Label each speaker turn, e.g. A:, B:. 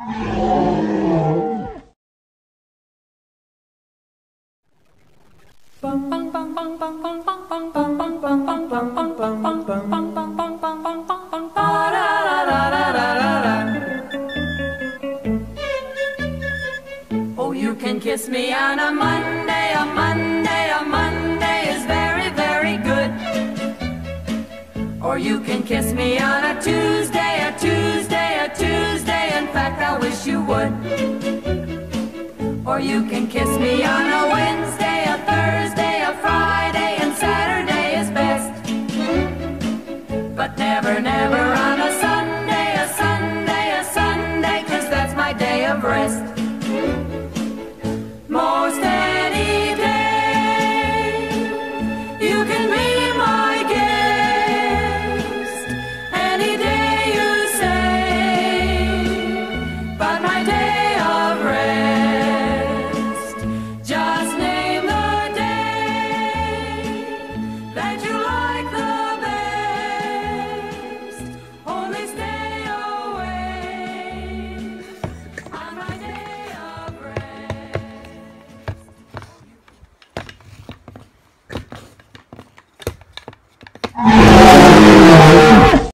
A: Oh, you can kiss me on a Monday, a Monday, a Monday is very, very good. Or you can kiss me on a Tuesday, a Tuesday, a Tuesday, in fact I wish you would. Or you can kiss me on a Wednesday, a Thursday, a Friday, and Saturday is best. But never, never on a Sunday, a Sunday, a Sunday, 'cause that's my day of rest.